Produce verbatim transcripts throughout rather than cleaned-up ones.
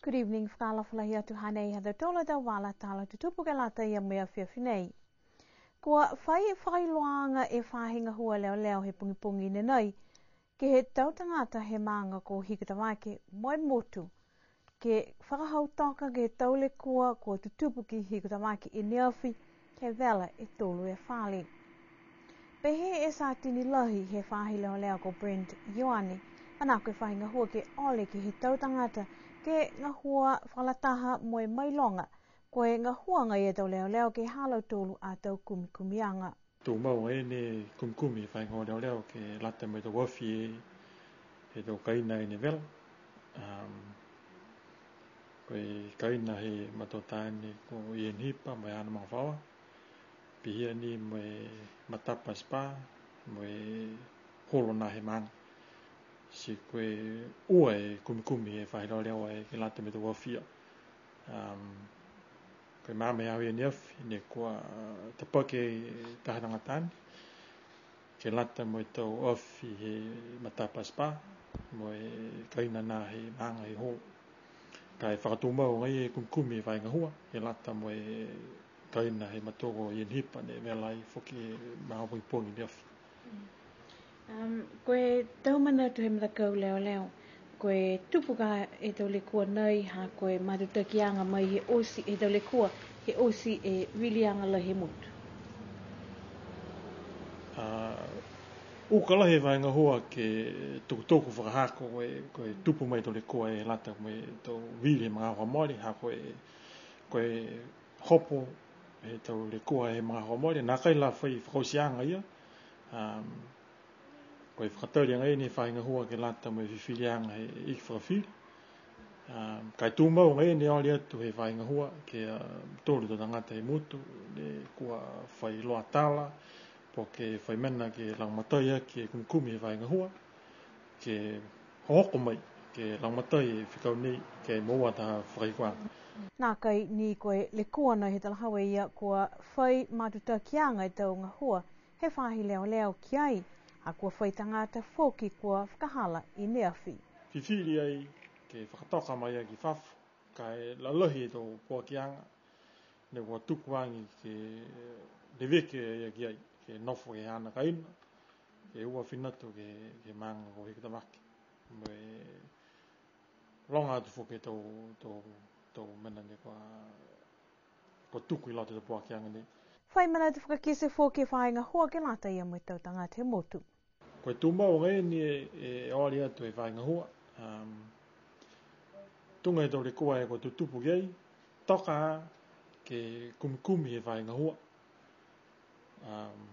Good evening, whakalawhalahi atu hanei hada tola da wala tala tutupu ke lata ia mea whiawhinei. Kua whai whailoanga e whahinga hua leo leo he pungi pungi nenai, ke he tautangata he maanga ko hikatawake moi motu, ke whakahau toka ke taule kua ko tutupu ki hikatawake i neawhi ke vela e tolu e whali. Pehe e sa tini lahi he whahi leo leo ko Brent Ioane, anako e whahinga hua ke ole ki he tautangata ke ngā hua whalataha moe mailonga, koe ngā hua ngai e tau leo leo ke halau tolu a tau kumi kumianga. Tō mau e ne kumi kumi whaingo leo leo ke lata mai tau wafi e he tau kaina e ne vela. Um, koe kaina he matotāne ko Ian Hipa mai ana mga whawa. Pihia ni mai matapa spa, mai holo na he manga. Si koe ua e kumi kumi e whahi leo e ke lata me te wafia. Um, koe māme au e niafi, ne kua te pake taharanga tāni. Ke lata mo e tau ofi he matapa spa, mo e kaina nā he manga he holo. Kai whakatumau ngai e kumi kumi e whainga hua, ke lata mo e kaina he matoko i hipa ne velai whoki e mahapungi pongi niafi. Um, koe tau mana tu he matakau leo leo, koe tupuka e tau le kua nei ha koe matutakianga mai he osi e tau le kua, he osi e wilianga la he mutu. Uh, Ukala he vainga hoa ke tukutoku whakahako koe, koe tupu mai tau le kua e lata mai tau wili mga hoa mori, ha koe, koe hopo e tau le kua e mga hoa mori, nā kai la whai whakausianga ia, um, koe whakatari ngai ni whainga hua ke lata mai whiwhirianga he iki whakawhiri. Um, kai tūmau ngai ni aoli atu he whainga hua ke uh, tōru tō tangata he mutu, ne kua whai loa tala, po ke whai mena ke langmataia ke kumkumi he whainga hua, ke hohoko mai ke langmatai e whikau nei ke moua taha whakaikuanga. Nā kai ni koe le kua nei he talahawa ia kua whai matutakianga e tau ngā hua, he whahi leo leo ki ai, a kua whai tangata whoki kua whakahala i neawhi. Whiwhiri ai ke whakatoka mai ai ki whafu, kai lalohi e tō pōkianga, ne kua tukuangi ke leweke ai ki ai, ke nofo ke hana kaina, ke ua whinatu ke, ke manga ko hikatawaki. Moe longa atu whoke tō, tō, tō mena ne kua, kua tuku i lata tō pōkianga nei. Whai mana te whakakese whoke whainga hua ke lata ia mai tau tangata he motu. Koe tūmau ngai ni e, e aori atu e whainga hua. Um, tunga e tau le kua e kua tutupu kei, toka ke kumikumi e whainga hua. Um,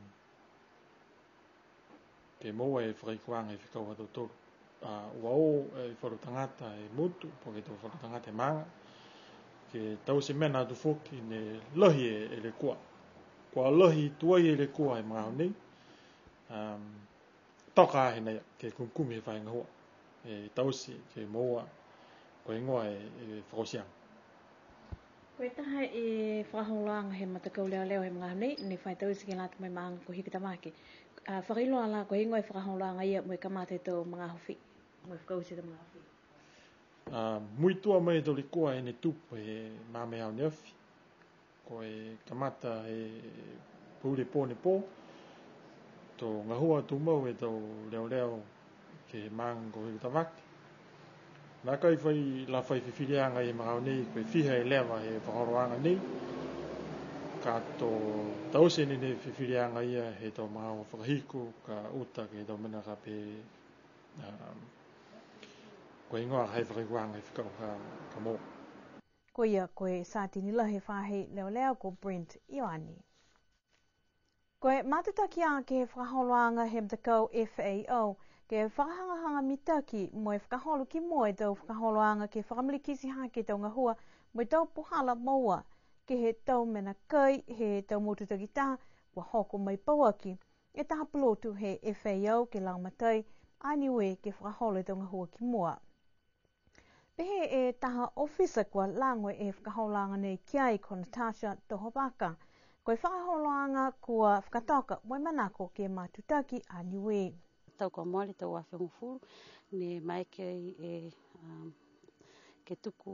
ke moa e whakaikuanga e whikau hatu tolu. Uh, ua o e wharu tangata e motu, po ke tau wharu tangata e manga. Ke tau se mena atu whoki ne lohi e, e le kua. Kua lohi tuai e le kua e mga honei. Um, toka ahe nei ke kumikumi e whainga hua. E tausi ke moa ko ingoa e, e whakosianga. Koe taha e whakahonglanga he matakau leo leo he mga honei, ne whai tausi ke lata mai maanga ko hikatamake. Uh, whakailoa la ko ingoa e whakahonglanga ia mo e kamate tau mga hofi, mo e whakausi tau mga hofi. Uh, muitua mai tau le kua e ne tupu e mame au neafi. Ko e kamata e pūre pō ne pō. Tō ngahua tūmau e tau leo leo ke maanga ko hikatamake. Nā kai whai la whai whiwhirianga e mga nei, koe whiha e lewa e whakaroanga nei. Ka tō tause ni ne whiwhirianga ia he tau mga o whakahiku, ka uta ke tau mena ka pe um, koe ingoa hei whakaikuanga e whikau ka, ka mō. Ko ia koe sātini la he whahe leo leo ko Brent Ioane. Koe matutaki a ke whakaholoanga he mtakau F A O, ke whakahangahanga mitaki mo e whakaholo ki mo e tau whakaholoanga ke whakamilikisi hake tau ngahua mo e tau puhala maua ke he tau mena kai he tau motutaki taha wa hoko mai pauaki e taha plotu he F A O ke langmatai a niue ke whakaholo e tau ngahua ki mua. Pehe e taha ofisa kua langwe e whakaholoanga nei kiai ko Natasha Tohopaka, koe whakaholoanga kua whakatoka mo manako ke matutaki a niue. Tau ko mori tau a whengufuru, ne mai ke e um, ke tuku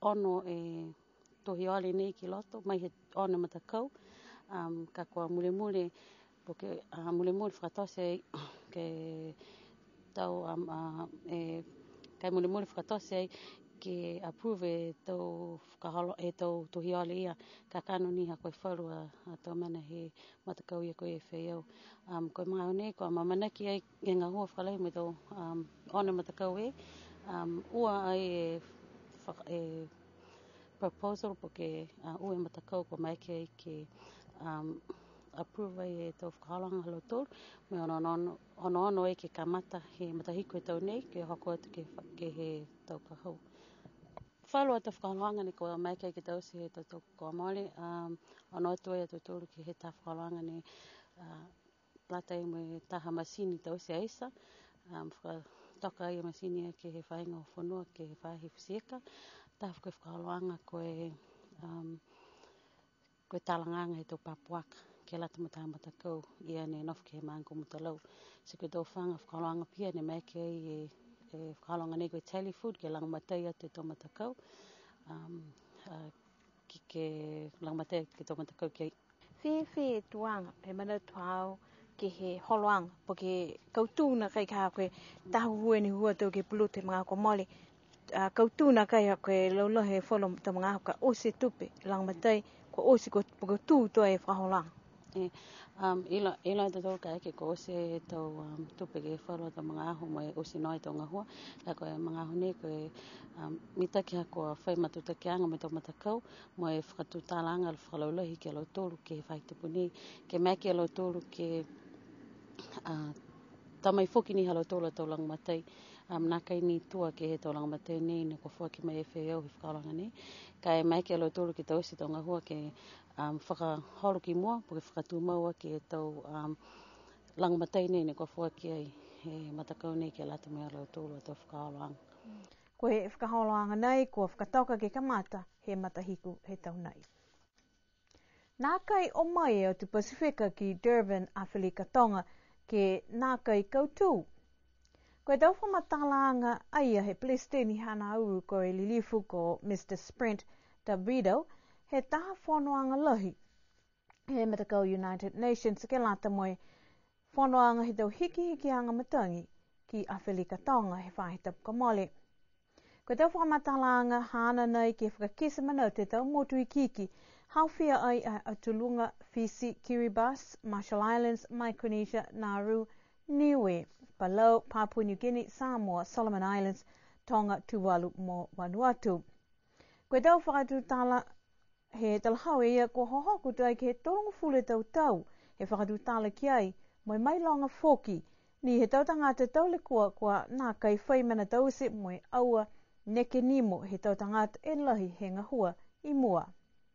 ono e tohi ole nei ki loto, mai he ono matakau, um, ka kua mule mule, porque uh, mule mule whakatose ke tau, um, uh, e, kai mule mule whakatose ke approve e tau whakaholo, e tau tohi ole ia, ka kano ni ha koe wharua a tau mana he matakau ia koe e whaiau. Um, koe mga hone, koe mamanaki ai e ngā hua whakalei me tau um, ono matakau e, um, ua ai e, e proposal porque uh, ua matakau ko mai ke ke um, approve ai e tau whakahalanga halo tōru me ono ono ono ono e ke kamata he matahiko e tau nei ke hoko atu ke, ke he tau kahau. Whalua tau whakahalanga ne ko mai ke tau se he tau tau ko mole um, ono atu e tau tōru ke he tau whakahalanga ne uh, plata e me taha masini tau se aisa um, toka i masini ke he whainga o whanua ke he whahi whasieka taha koe whakahalanga koe um, koe talanganga he tau papuaka ke lata mata matakau ia ne nof ke he maanko mutalau se koe tau whanga whakahalanga pia ne mai ke e, e whakahalanga ne koe tally food ke langamatai atu tau matakau um, uh, ki ke langamatai ke tau matakau ke Whi whi tuanga he mana tuau ke he holoanga po ke kautuna kai ka koe tahu hue ni hua tau ke pulute mga ko mole uh, kautuna kai ha koe laulo he wholo ta mga ka ose tupe langamatai ko ose ko poko tū toa e whaholanga. E, um, ila, ila te tau kai ke ko ose tau um, tupe ke whalo ta mga aho mo e ose noi tau ngahua ka koe mga aho ne koe um, mitaki hako a whai matuta ke anga me tau matakau mo e whakatutalanga al whalaulahi ke lau tōru ke whai tupu nei ke mai ke lau tōru ke uh, tamai whoki ni halo tōru tau langamatai um, nā kai ni tua ke he tau langamatai nei ne ko whaki mai e whaiau he whakalanga nei kai mai ke lau tōru ke tau ose tau ngahua ke um, whakaholo ki mua po ke whakatu maua ke tau um, langamatai nei ne ko whaki ai he matakau nei ke lata mea lau tōru tau whakaholoanga. Ko he whakaholoanga nei ko whakatoka ke kamata he matahiku he tau nei. Nā kai o mai e o tu Pasifika ki Durban a Whilikatonga ke nā kai kautū. Koe tau whamatalanga aia he Palestini hana uru ko e lilifu ko Mister Sprint Davido he taha whanoanga lahi. He matakau United Nations ke lata moe whanoanga he tau hiki hiki anga matangi ki a Whilikatonga he whahitapu ka mole. Koe tau whamatalanga hana nei ke whakakisa mana te tau motu i kiki hauwhia ai a Atulunga, Fiji, Kiribati, Marshall Islands, Micronesia, Nauru, Niue, Palau, Papua New Guinea, Samoa, Solomon Islands, Tonga, Tuvalu mo Vanuatu. Koe tau whakatu tala he talahau ia ko hohoku tai ke he torongo fule tau tau he whakatu tala ki ai moe mai longa whoki ni he tau tangata tau le kua kua nā kai whaimana tau se moe aua neke nimo he tau tangata e lahi he ngahua i mua.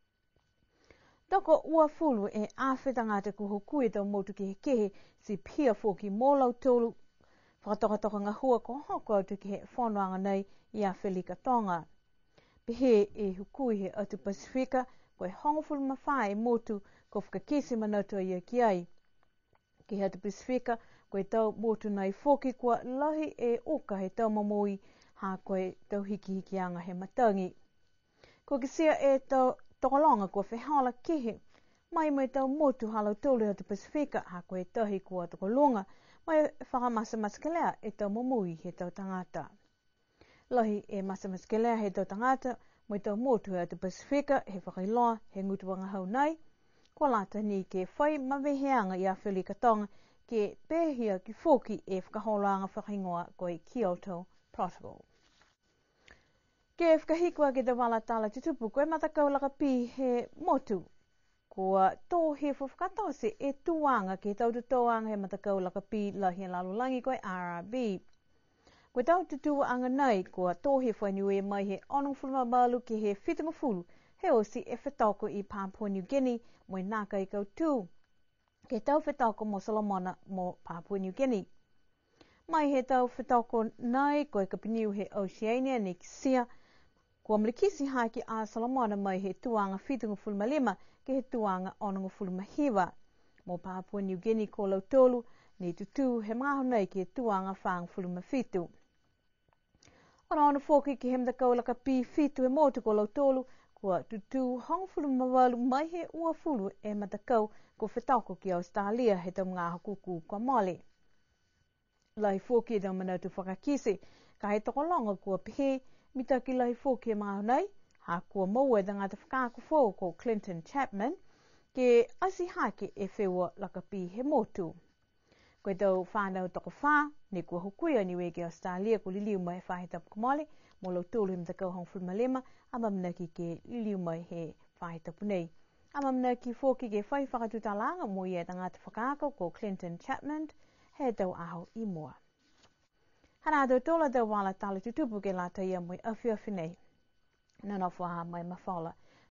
Toko ua fulu e awhi tangata ku hukui tau motu ki he kehe si pia whoki mōlau tolu whakatoka ngahua ko hoko atu ki he whanoanga nei i a Whilikatonga. Pehe e hukui he atu Pasifika koe hongofulu mawhae motu ko whakakisi manatua ia ki ai. Ki he atu Pasifika koe tau motu nei whoki kua lahi e oka he tau mamoi ha koe tau hiki hiki anga he matangi. Ko kisia e tau tokolonga kua whehala kehe mai mai tau motu halau tolu atu Pasifika ha koe tahi kua tokolonga mai whakamasa maskelea e tau mamoi he tau tangata. Lahi e masa maskelea he tau tangata mai tau motu atu Pasifika he whakailoa he ngutuanga hau nei ko lata ni ke whai maweheanga i a Whilikatonga ke pēhia ki whoki e whakaholoanga whakaingoa koe Kyoto Protocol. Ke whakahikua ki te wala tala tutupu koe matakau laka pi he motu kua tō he whakatose e tuanga ke tau tutoanga he matakau laka pi la he lalulangi koe R R B. Koe tau tutua anga nei kua tō he whainue mai he onong fulmabalu ki he whitunga fulu he osi e whetoko i Papua New Guinea mo i nā kai kautū. Ke tau whetoko mo Solomona mo Papua New Guinea. Mai he tau whetoko nei koe kapiniu he Oceania ni kisia kua mlikisi haki a Solomona mai he tuanga whitunga fulmalima ke he tuanga ononga fulmahiwa. Mo Papua New Guinea ko lautolu ni tutu he maho nei ke he tuanga whaang fulmafitu. Ona ona foki ki hem da kau laka pi fitu e motu ko lau tolu, kua tutu hongfulu mawalu mai he ua fulu e matakau ko whetauko ki Australia he tau ngā hakuku kwa mole. Lai foki e tau manautu whakakise, ka he toko longa kua pihe, mita ki lai foki e mga nei, ha kua maua da ngata whakako fō ko Clinton Chapman, ke asi hake e whewa laka pi he motu. Koe tau whānau toko whā, ne kua hukuia niwe ki Australia ko liliu mai he whahe tapu kamale, mo lau tōlu him takau hongfulu malema, ama mna ki ke liliu mai he whahe tapu nei. Ama mna ki fōki ke whai whakatutalanga mo ia da ngata whakako ko Clinton Chapman, he tau aho i mua. Hana tau tōla tau wala tala tutupu ke la taia mo i awhi awhi nei. Nana whaha mai mawhala.